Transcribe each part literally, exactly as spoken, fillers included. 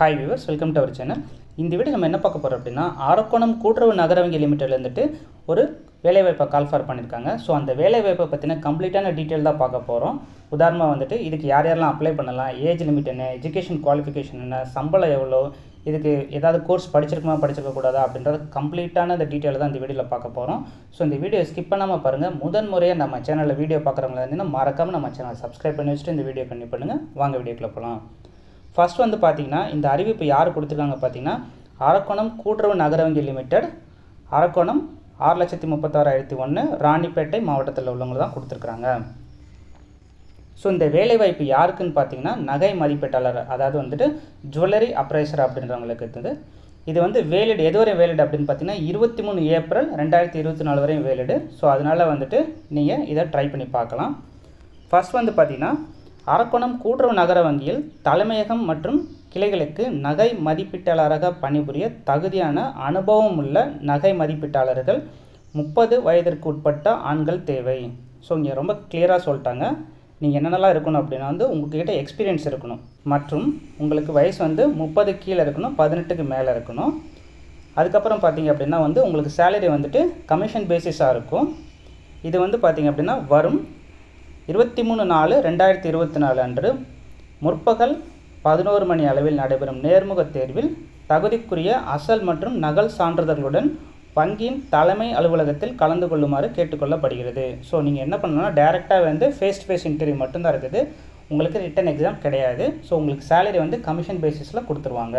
Hi viewers, welcome to our channel. இந்த video நம்ம என்ன பார்க்க போறோம் அப்படினா அரக்கோணம் கூட்டுறவு நகர வங்கி லிமிடெட்ல இருந்துட்டு ஒரு வேலை வாய்ப்பை கால் ஃபார் பண்ணிருக்காங்க. சோ அந்த வேலை வாய்ப்பை பத்தின கம்ப்ளீட்டான டீடைல் தான் பார்க்க போறோம். உதாரணமா வந்துட்டு இதுக்கு யார் யாரெல்லாம் அப்ளை பண்ணலாம், ஏஜ் லிமிட் என்ன, எஜுகேஷன் குவாலிஃபிகேஷன் என்ன, சம்பளம் எவ்வளவு, இதுக்கு ஏதாவது கோர்ஸ் படிச்சிருக்குமா படிச்சிருக்க கூடாதா அப்படிங்கறது கம்ப்ளீட்டான அந்த டீடைல் தான் இந்த வீடியோல பார்க்க போறோம். சோ இந்த வீடியோ ஸ்கிப் பண்ணாம பாருங்க. முதன் முறையா நம்ம சேனல்ல வீடியோ பார்க்கறவங்க இருந்தீங்கன்னா மறக்காம நம்ம சேனலை சப்ஸ்கிரைப் பண்ணி வச்சிட்டு இந்த வீடியோ கண்டினியூ பண்ணுங்க. வாங்க வீடியோக்குள்ள போலாம். First வந்து பாத்தீங்கன்னா இந்த அறிவிப்பு யார் கொடுத்திருக்காங்க பாத்தீங்கன்னா அரக்கோணம் கூட்டுறவு நகர வங்கி லிமிடெட் அரக்கோணம் ஆறு லட்சத்து முப்பத்தாறாயிரத்து ஒன்று ராணிப்பேட்டை மாவட்டத்தில் உள்ளவங்க தான் கொடுத்திருக்காங்க. சோ இந்த வேலை வாய்ப்பு யாருக்குன்னு பாத்தீங்கன்னா நகை மதிப்பீட்டாளர், அதாவது வந்துட்டு ஜுவல்லரி அப்ரைசர் அப்படின்றவங்களுக்கு இருக்குது. இது வந்து வேலிட் எதுவரை வேலிட் அப்படின்னு பாத்தீங்கன்னா இருபத்தி மூணு ஏப்ரல் ரெண்டாயிரத்து இருபத்தி நாலு வரை வேலிட். சோ அதனால வந்துட்டு நீங்க இத ட்ரை பண்ணி பார்க்கலாம். ஃபர்ஸ்ட் வந்து பாத்தீங்கன்னா அரக்கோணம் கூட்டுறவு நகர வங்கியில் தலைமையகம் மற்றும் கிளைகளுக்கு நகை மதிப்பீட்டாளராக பணிபுரிய தகுதியான அனுபவம் உள்ள நகை மதிப்பீட்டாளர்கள் முப்பது வயதிற்கு உட்பட்ட ஆண்கள் தேவை. ஸோ இங்கே ரொம்ப கிளியராக சொல்லிட்டாங்க. நீங்கள் என்னென்னலாம் இருக்கணும் அப்படின்னா வந்து உங்கள்கிட்ட எக்ஸ்பீரியன்ஸ் இருக்கணும் மற்றும் உங்களுக்கு வயசு வந்து முப்பது கீழே இருக்கணும், பதினெட்டுக்கு மேலே இருக்கணும். அதுக்கப்புறம் பார்த்தீங்க அப்படின்னா வந்து உங்களுக்கு சேலரி வந்துட்டு கமிஷன் பேசிஸாக இருக்கும். இது வந்து பார்த்தீங்க அப்படின்னா வரும் இருபத்தி மூணு நாலு ரெண்டாயிரத்தி இருபத்தி நாலு அன்று முற்பகல் பதினோரு மணி அளவில் நடைபெறும் நேர்முக தேர்வில் தகுதிக்குரிய அசல் மற்றும் நகல் சான்றிதழ்களுடன் வங்கியின் தலைமை அலுவலகத்தில் கலந்து கொள்ளுமாறு கேட்டுக்கொள்ளப்படுகிறது. ஸோ நீங்கள் என்ன பண்ணணும்னா டைரெக்டாக வந்து ஃபேஸ் டு ஃபேஸ் இன்டர்வியூ மட்டும்தான் இருக்குது, உங்களுக்கு ரிட்டன் எக்ஸாம் கிடையாது. ஸோ உங்களுக்கு சேலரி வந்து கமிஷன் பேசிஸில் கொடுத்துருவாங்க.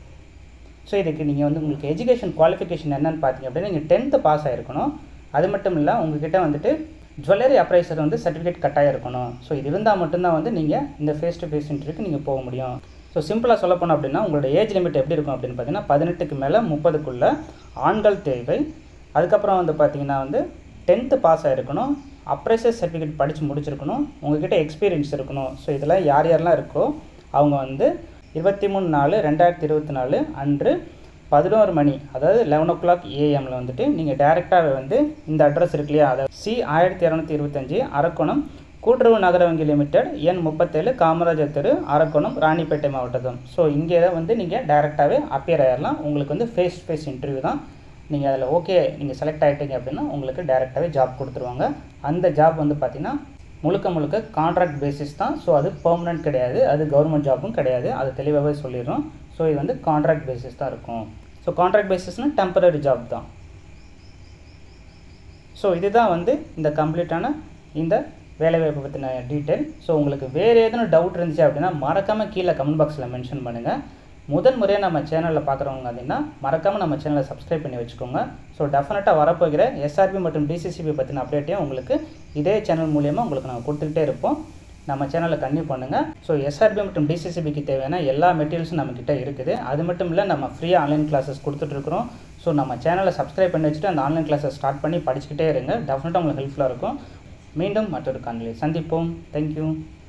ஸோ இதுக்கு நீங்கள் வந்து உங்களுக்கு எஜுகேஷன் குவாலிஃபிகேஷன் என்னென்னு பார்த்தீங்க அப்படின்னா நீங்கள் டென்த்து பாஸ் ஆகிருக்கணும். அது மட்டும் இல்லை உங்ககிட்ட வந்துட்டு ஜுவல்லரி அப்ரைசர் வந்து சர்டிஃபிகேட் கட்டாயம் இருக்கணும். ஸோ இது இருந்தால் மட்டும்தான் வந்து நீங்கள் இந்த ஃபேஸ் டு ஃபேஸ் இன்டர்வியூக்கு நீங்கள் போக முடியும். ஸோ சிம்பிளாக சொல்ல போனோம் அப்படின்னா உங்களோட ஏஜ் லிமிட் எப்படி இருக்கும் அப்படின்னு பார்த்தீங்கன்னா பதினெட்டுக்கு மேலே முப்பதுக்குள்ளே ஆண்கள் தேவை. அதுக்கப்புறம் வந்து பார்த்தீங்கன்னா வந்து டென்த்து பாஸ் ஆகிருக்கணும், அப்ரைசர் சர்டிஃபிகேட் படித்து முடிச்சிருக்கணும், உங்ககிட்ட எக்ஸ்பீரியன்ஸ் இருக்கணும். ஸோ இதெல்லாம் யார் யாரெல்லாம் இருக்கோ அவங்க வந்து இருபத்தி மூணு நாலு ரெண்டாயிரத்தி இருபத்தி நாலு அன்று பதினோரு மணி அதாவது லெவன் ஓ கிளாக் ஏஎம்மில் வந்துட்டு நீங்கள் டேரெக்டாகவே வந்து இந்த அட்ரஸ் இருக்கு இல்லையா, அதாவது சி ஆயிரத்தி இரநூத்தி இருபத்தஞ்சி அரக்கோணம் கூட்டுறவு நகர வங்கி லிமிடெட் எண் முப்பத்தேழு காமராஜர் தெரு அரக்கோணம் ராணிப்பேட்டை மாவட்டம். ஸோ இங்கே வந்து நீங்கள் டேரெக்டாகவே அப்பியர் ஆகிடலாம். உங்களுக்கு வந்து ஃபேஸ் டு ஃபேஸ் இன்டர்வியூ தான். நீங்கள் அதில் ஓகே நீங்கள் செலக்ட் ஆகிட்டீங்க அப்படின்னா உங்களுக்கு டேரெக்டாகவே ஜாப் கொடுத்துருவாங்க. அந்த ஜாப் வந்து பார்த்திங்கன்னா முழுக்க முழுக்க கான்ட்ராக்ட் பேசிஸ் தான். ஸோ அது பெர்மனன்ட் கிடையாது, அது கவர்மெண்ட் ஜாப்பும் கிடையாது, அது தெளிவாகவே சொல்லிடுறோம். ஸோ இது வந்து கான்ட்ராக்ட் பேசிஸ் தான் இருக்கும். ஸோ கான்ட்ராக்ட் பேசிஸ்னால் டெம்பரரி ஜாப் தான். ஸோ இதுதான் வந்து இந்த கம்ப்ளீட்டான இந்த வேலைவாய்ப்பை பற்றின டீட்டெயில். ஸோ உங்களுக்கு வேறு எதுவும் டவுட் இருந்துச்சு அப்படின்னா மறக்காமல் கீழே கமெண்ட் பாக்ஸில் மென்ஷன் பண்ணுங்கள். முதன் முறையாக நம்ம சேனலில் பார்க்குறவங்க அப்படின்னா மறக்காமல் நம்ம சேனலை சப்ஸ்கிரைப் பண்ணி வச்சுக்கோங்க. ஸோ டெஃபினட்டாக வரப்போகிற எஸ்ஆர்பி மற்றும் டிசிசிபி பற்றின அப்டேட்டையும் உங்களுக்கு இதே சேனல் மூலியமாக உங்களுக்கு நாங்கள் கொடுத்துக்கிட்டே இருப்போம். நம்ம சேனலை கன்டினியூ பண்ணுங்கள். ஸோ எஸ்ஆர்பி மற்றும் டிசிசிபிக்கு தேவையான எல்லா மெட்டீரியல்ஸும் நம்மக்கிட்ட இருக்குது. அது மட்டும் இல்லை நம்ம ஃப்ரீயாக ஆன்லைன் கிளாஸஸ் கொடுத்துட்ருக்குறோம். ஸோ நம்ம சேனலை சப்ஸ்கிரைப் பண்ணி வச்சுட்டு அந்த ஆன்லைன் கிளாஸை ஸ்டார்ட் பண்ணி படிச்சுக்கிட்டே இருங்க. டெஃபினட்டாக உங்களுக்கு ஹெல்ப்ஃபுல்லாக இருக்கும். மீண்டும் மற்றொரு காணொளியில் சந்திப்போம். தேங்க்யூ.